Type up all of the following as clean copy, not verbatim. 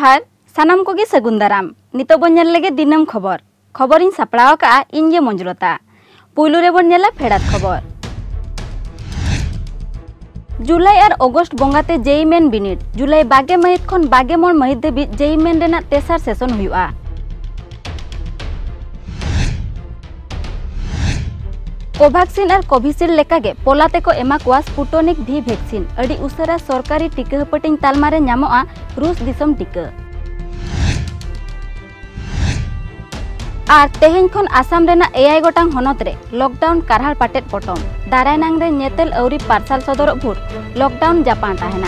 जोहार सानाम कोगे सगुन दाराम नितो बन नेल लगे दिनम खबर खबरिन सापड़ाव का इनगे मंजुलता पुलु रे बन नेला फेड़ात खबर जुलाई और अगस्ट बंगाते जेई मेन बिनिड जुलाई 22 महित खन 22 महित धाबी जेई मेन रेना तेसार सेशन हुआ। कोवैक्सीन और कोविशील्ड लेकागे पोलाते को एमा कोआ स्पुटनिक भी वैक्सीन अड़ी उसरा सरकारी टीका हपटिंग तालमारे नामोआ रूस दिसम टीका आर तेहेन खन आसाम रेना एआई गोटांग हनत रे लॉकडाउन कारहाल पाटेट पटम दारायनांग रे नेतेल अवरी पार्सल सदर भूर लॉकडाउन जापान ताहेना।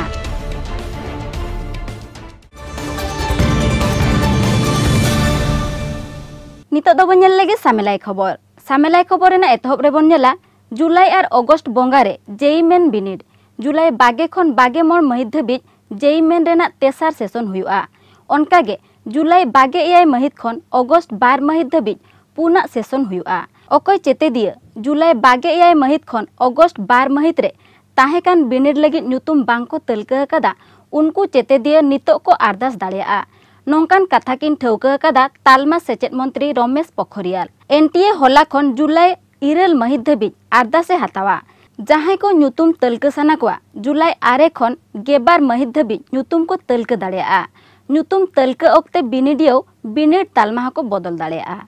नितो दो बन नेल लगे सामेलाई खबर सामेलाई खबर रेना एतहब रे बन नेला जुलाई और अगस्ट बंगारे जेई मेन बिनिड जुलाई 22 खन 22 महित धाबी जेई मेन रेना तेसार सेशन हुआ। ओनकागे जुलाई 22 महित खन अगस्ट 12 महित धाबी पुना सेशन हुआ। अकय चेते दिया जुलाई 22 महित खन अगस्ट 12 महित रे ताहेकान बिनिड लगी नुतुम बांको तलका कदा उनको चेते दिया नितो को आरदास दाड़िया नौकान कथा किन ठौका कदा तालमा सेचेद मंत्री रमेश पोखरियाल एनटीए होला खन जुलाई 9 महित धाबी आरदासे हतावा जहां को नुतुम तलका सना कोआ जुलाई 8 खन 12 महित धाबी नुतुम को तलका दाड़िया नुतुम तलका ओक्ते बिनिडियो बिनिड तालमा को बदल दाड़िया।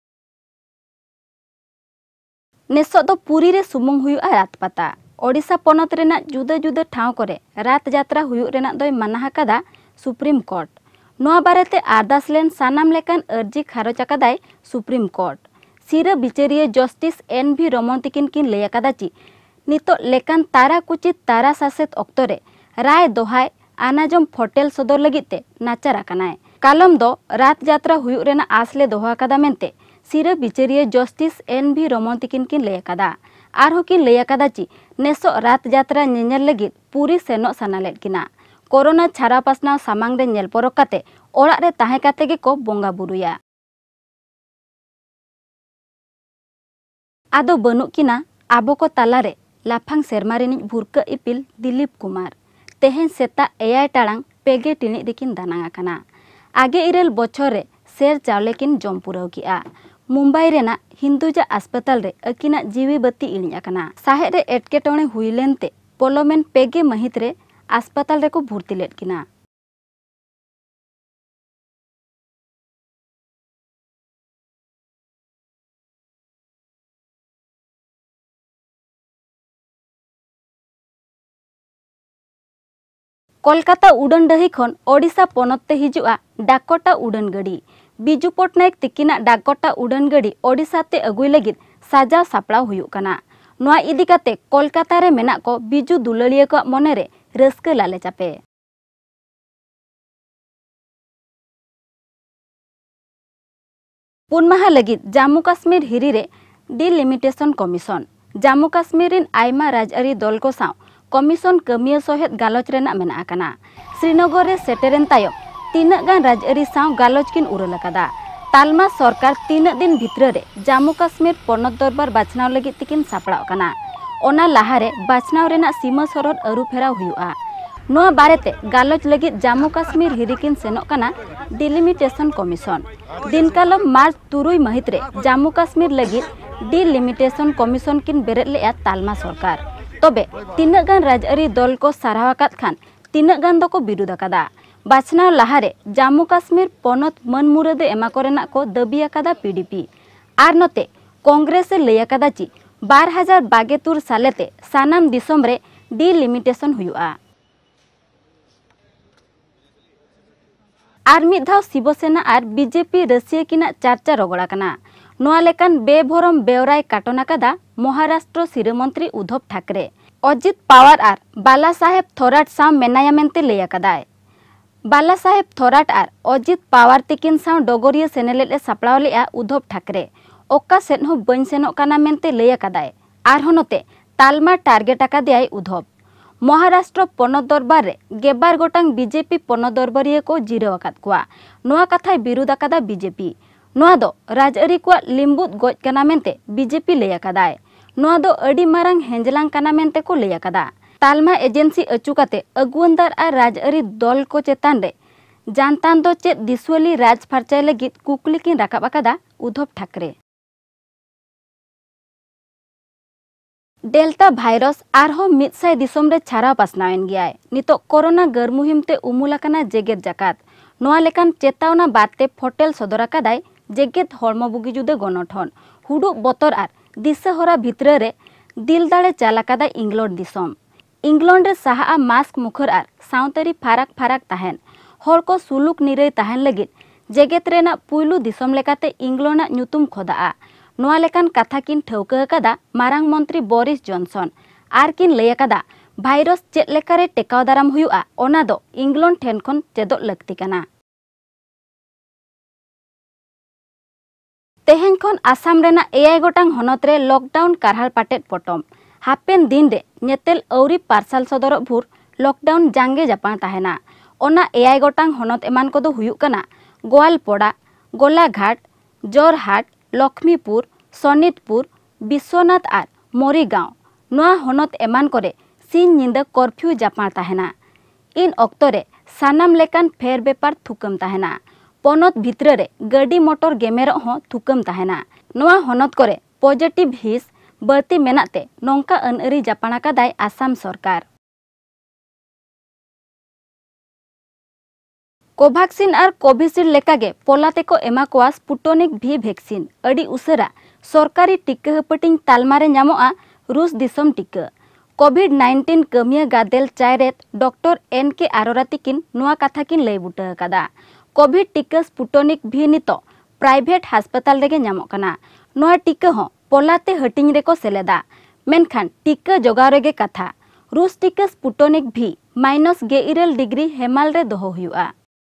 नेसो दो पुरी रे सुमुंग हुआ रात पाता ओडिशा पनत रेना जुदा जुदा ठाव करे रात यात्रा हुयुग रेना दोय माना कदा सुप्रीम कोर्ट नोआ बारेते आरदास लेन सानाम लेकान अर्जी खारज अकादाय सुप्रीम कोर्ट सिरा बिचारिया जस्टिस एन.भी. रमन तिकिन किन लय अकादाची नितो लेकान तारा कुचित तारा सासेत अक्तरे राय दोहाय आनाजम फोटेल सदर लगिते नाचार आकानाय कालम दो रात यात्रा हुयुग रेना आसले दोहा अकादा मेनते सिरा बिचारिया जस्टिस एन.भी. रमन तिकिन किन लय अकादा आरहो किन लय अकादाची नेसो रात यात्रा नेनेल लगित पूरी सेनो सानालेद किना कोरोना छारा पासना सामांग रे नेल परक काते ओड़ा रे ताहे काते गे को बोंगा बुरुया आदो बनु किना आबो को तालारे लाफांग सेरमा रेनिज भुरका इपिल दिलीप कुमार तेहेन सेता एआई टाड़ांग पेगे टिनी दिकिन दानांगा कना आगे इरेल बछर रे सेर चावले किन जम पुराव किया मुंबई रेना हिंदुजा अस्पताल रे अकिना जीवी बत्ती इलिया कना साहे रे एटकेटोणे हुइलेनते पोलोमेन पेगे महित रे अस्पताल रे को भर्ती लेट किना कोलकाता उड़न डही खन ओडिशा पनतते हिजुआ डाकोटा उड़न गड़ी बिजू पटनायक तिकिना डाकोटा उड़न गड़ी ओडिशाते अगुई लगित साजाव सापड़ाव हुयुग कना नोआ इदी काते कोलकाता रे मेना को बिजू दुलड़िया को मने रे रस्क लाले चापे पुनमाहा लगित जम्मू काश्मीर हिरी रे डिलिमिटेशन कमीशन जम्मू काश्मीर इन आयमा राजआरी दल को साव कमीशन कमिया सहेत गालोच रेना मेना आकना श्रीनगर रे सेटेरेन तायम तीना गान राजआरी साव गालोच किन उरल अकादा तालमा सरकार 3 दिन भितर रे जम्मू काश्मीर पनत दरबार बाछनाव लगित तिकिन सापड़ाव कना ओना लाहारे बाछनाव रेना सीमा सरहद अरु फेराव हुआ नोआ बारेते गालोच लगित जम्मू काश्मीर हिरिकिन सेनोक कना डिलिमिटेशन कमीशन दिनकालम मार्च 3 महित रे जम्मू काश्मीर लगित डिलिमिटेशन कमीशन किन बेरेद लेया तालमा सरकार तबे तीना गान राजआरी दल को सारावाकात खान तीना गान दो को विरोध अकादा बाछनाव लाहारे जम्मू काश्मीर पनत मन मुरादे एमा कोरेना को दबी अकादा पीडीपी आर नोते कांग्रेस लय अकादाची 2022 सालेते सानाम दिसम रे डिलिमिटेशन हुआ आर मिद धाव शिवसेना आर बीजेपी रसिया किना चर्चा रगड़ा कना नोआ लेकान बेभरम बेवराय काटना कदा महाराष्ट्र सिरमंत्री उद्धव ठाकरे अजित पावार आर बाला साहेब थोराट साव मेनाया मेनते लय अकादाय बाला साहेब थोराट आर अजित पावार तिकिन साव डोगरिया सेनेलेले सापड़ाव लेया उद्धव ठाकरे ओका सेन हो बन सेनोक काना मेनते लय अकादाय आर नोते तालमा टार्गेट अकादेयाय उद्धव महाराष्ट्र पनत दरबार रे 12 गोटांग बीजेपी पनत दरबारिया को जिराव अकाद कोआ नोआ कथाय विरोध अकादा बीजेपी नोआ दो राजआरी को लिम्बुत गज कना मेनते बीजेपी लय अकादाय नोआ दो अडी मारांग हेंजलांग कना मेनते को लय अकादा तालमा एजेंसी अचुकाते अगुवनदार आर राजआरी दल को चेतान रे जानतान दो चेत दिसुअली राज फार्चाई लगित कुकली किन राकाब आकादा उद्धव ठाकरे। डेल्टा भाइरस आरहो मिदसाय दिसोम रे छाराव पासनावेन गियाय। नितो कोरोना गर मुहिम ते उमुलाकाना जेगेत जाकात। नोआ लेकान चेतावना बाते फोटेल सदर आकादाय जेगेत हड़मो बुगी जुदे गणठन। हुडु बतर आर दिशा भितर रे दिल दाड़े चालाकादा इंग्लैंड दिसोम। इंग्लैंड रे साहा मास्क मुखर आर साउतरी फाराक फाराक ताहेन हर को सुलुक निरई ताहेन लगित जेगेत रेना पुइलु दिसोम लेकाते इंग्लैंड ᱧᱩᱛᱩᱢ खोदा। नोआ लेकान कथा किन ठौका अकादा मारांग मंत्री बोरिस जॉनसन आर किन लय अकादा भाइरस चेद लेकारे टेकाव दाराम हुयुआ ओना दो इंग्लैंड ठेन खन चेदो लगती कना। तेहेन खन आसाम रेना 8 गोटांग हनत रे लॉकडाउन कारहाल पाटेट पटम। हापेन दिन रे नेतेल औरी पार्सल सदर भूर लॉकडाउन जांगे जापान ताहेना। ओना 8 गोटांग हनत एमान कोदो हुयुक कना गोवालपड़ा, गोलाघाट, जोरहाट, लक्ष्मीपुर, सनितपुर, विश्वनाथ आर मोरीगांव। नोआ हनत एमान करे सिन निंदा कर्फ्यू जापान ताहेना। इन अक्तरे सानाम लेकान फेर बेपार थुकम ताहेना। पनत भितर रे गाड़ी मोटर गेमेर हो थुकम ताहेना। नोआ हनत करे पॉजिटिव हिस बर्ती मेनाते नोंका अनअरी जापाना कादाय आसाम सरकार। कोवैक्सीन और कोविशील्ड लेकागे पोलातेको एमाकोआ स्पुटनिक भी वैक्सीन अड़ी उसरा सरकारी टीका हपटिंग तालमारे ᱧᱟᱢᱚᱜᱼᱟ रूस दिसम टीका। कोविड-19 कमिया गादेल चायरेत डॉक्टर एन.के. आरोरा तिकिन नुआ कथा किन लय बुटा कदा। कोविड टीका स्पुटनिक भी नितो प्राइवेट हास्पताल रेगे ᱧᱟᱢᱚᱜ कना। नुआ टीका हो पोलाते हटिंग रेको सेलेदा। मेनखान टीका जोगाव रेगे कथा रूस टीका स्पुटनिक भी -20 डिग्री हेमाल रे दोहो हुयुआ।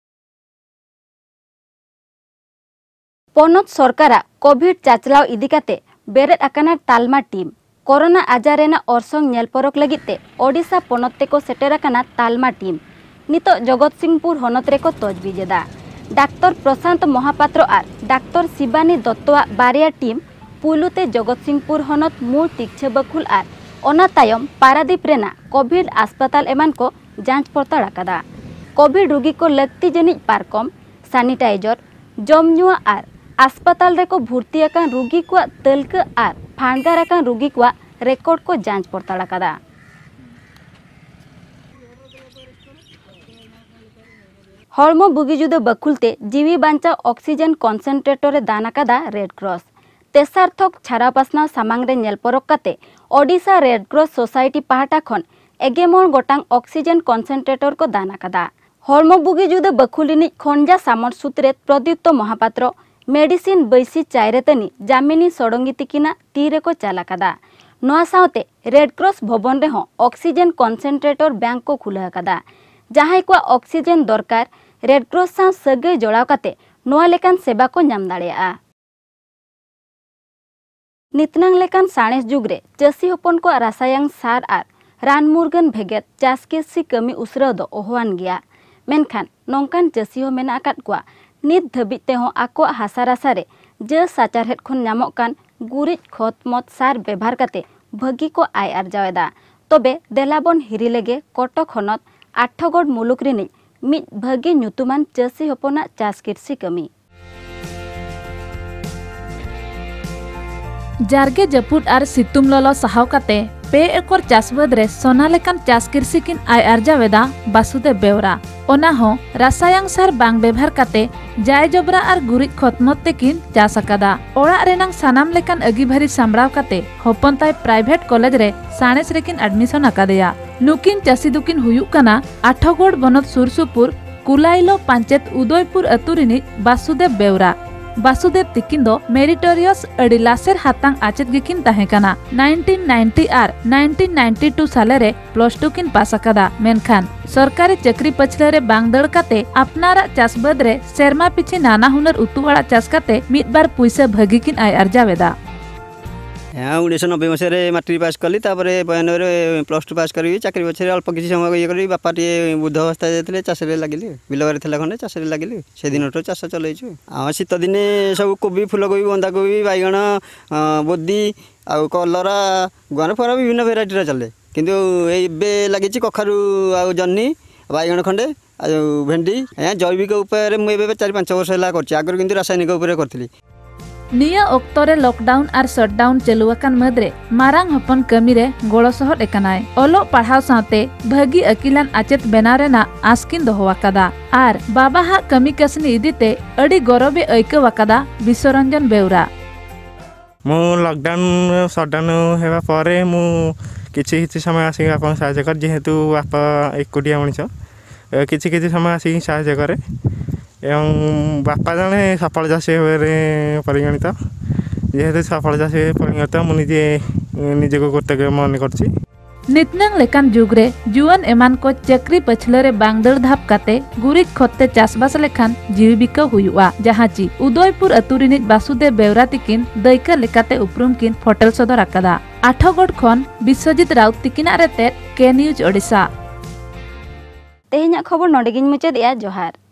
पनत सरकारा कोविड चाचलाव इदिकाते बेरेद आकाना तालमा टीम। कोरोना आजारेना ओरसंग नेलपरक लगिते ओडिशा पनत तेको सेटेर आकाना तालमा टीम। नितो जगतसिंहपुर हनत रेको तजबीजेदा। डाक्टर प्रशांत महापात्र आर डाक्टर शिबानी दत्तवा बारिया टीम पुलुते जगतसिंहपुर हनत मूल टिक्छे बकुल आर ओना तायम पारादीप रेना कोविड अस्पताल एमान को जांच पड़ताल आकादा। कोविड रोगी को लगती जनिज पारकम, सैनिटाइजर, जमनुआ आर अस्पताल रेको भर्ती आकान रोगी को तलका आर फांडगार आकान रोगी को रेकॉर्ड को जांच पड़ताल आकादा। हड़मो बुगी जुदो बकुलते जीवी बांचा ऑक्सीजन कॉन्सेंट्रेटर रे दान आकादा रेड क्रॉस। तेसार थक छारा पासना सामांग रे नेलपरक काते ओडिशा रेड क्रॉस सोसाइटी पाहाटा खन 11 गोटांग ऑक्सीजन कॉन्सेंट्रेटर को दान आकादा। हड़मो बुगी जुदो बकुलिनी खंजा सामर सूत्रे प्रदीप्त महापात्र मेडिसिन बैसी चायरेतनी जामिनी सड़ंगी तिकिना तीरे को चालाकादा। नोआ सावते रेड क्रॉस भवन रे हो ऑक्सीजन कॉन्सेंट्रेटर बैंक को खुला आकादा। जहां को ऑक्सीजन दरकार रेड क्रॉस सा सगै जोड़ाव काते नोआ लेकान सेवा को नाम दाड़ेया। नितनांग लेकान साणेस जुगरे चासी हपन को रासायन सार आर रान मुरगन भेगेत चास केसी कमी उसरा दो ओहवान गया। मेनखान नोंकान चासी हो मेना आकात कोआ नित धबिते हो आको हासा रासारे ज साचारहेत खन ᱧᱟᱢᱚᱜ कान गुरिज खत मत सार व्यवहार काते भगी को आय आरजावेदा। तबे देलाबन हिरी लेगे कटक हनत 8 गड़ मुलुक रिनि मिद भगी ᱧᱩᱛᱩᱢᱟᱱ चासी हपना चास किरसी कमी। जारगे जपुट आर सितुम ललो साहाव काते 2 एकड़ चासबाद रे सोना लेकान चास किरसी किन आय आरजावेदा बासुदेव बेवरा। ओना हो रासायन सार बांग व्यवहार काते जाय जबरा आर गुरिज खतमत तेकिन चास आकादा। ओड़ा रेनांग सानाम लेकान अगिभारी सामड़ाव काते हपन ताय प्राइवेट कॉलेज रे साणेस रेकिन एडमिशन आकादेया। नुकिन चासी दुकिन हुयुक काना 8 गड़ बनत सुरसुपुर कुलाइलो पंचायत उदयपुर अतुरिनी बासुदेव बेवरा। बासुदेव तिकिन दो मेरिटोरियस अड़ी लासेर हातांग आचेत गिकिन ताहेकाना। 1990 आर 1992 साले रे +2 किन पास आकादा। मेनखान सरकारी चाकरी पछले रे बांग दड़ काते अपनारा चासबाद रे सेरमा पिछे नाना हुनर उतुवाड़ा चास काते मिद बार पैसा भगी किन आय आरजावेदा। 1990 मसीह मैट्रिक पास कली +2 पास करी चाकरी पछे अल्प किसी समय ये करी बापा टे बुद्ध अवस्था जाते चाष लगिली बिलबार खंडे चाष लगिली से दिन चाष चलैछु। शीत दिने सब कोबी फुलकोबी बंधाकोबी बैगण बोदी आ कलरा गुआर फुआर विभिन्न भेराइटर चले किंतु ए लगी कखारू आ जन्नी बैगण खंडे भेंडी जैविक उपाय मुझे 4-5 वर्ष है आगर किंतु रासायनिक उपाय करी निया ओक्तरे लॉकडाउन और शटडाउन चलुआकान मदरे मारांग हपन कमी रे गोड़ो सहर एकनाय ओलो पढ़ाव साथे भागी अकिलान आचेत बेनाव रेना आसकिन दोहोवाकादा आर बाबा हा कमी कसनी इदीते अडी गौरवे ऐकवाकादा विश्वरंजन बेउरा मु लॉकडाउन शटडाउन हेबा परे मु किछि किछि समय आसी आपन सहायता कर जेहेतु बापा एकुटिया मनिष किछि किछि समय आसी सहायता करे एवं बापा जने सफल चाषी परिगणित जेहेतु सफल चाषी परिगणित मुझे निजे को कर्तव्य मन कर नितनंग लेकान जुगरे जुआन एमान को चक्री पछलरे बांगदड़ धाप काते गुरिज खत्ते चासबास लेखान जीविका हुआ जहाँ ची उदयपुर अतुरिनिज वासुदेव बेउरा तिकिन दैका लेकाते उपरुम किन फोटल सदर आकादा आठगढ़ खन विश्वजित राउत तिकिना रेते के न्यूज ओडिशा तेहेन्या खबर नोडेगिन मुचाद जोहार।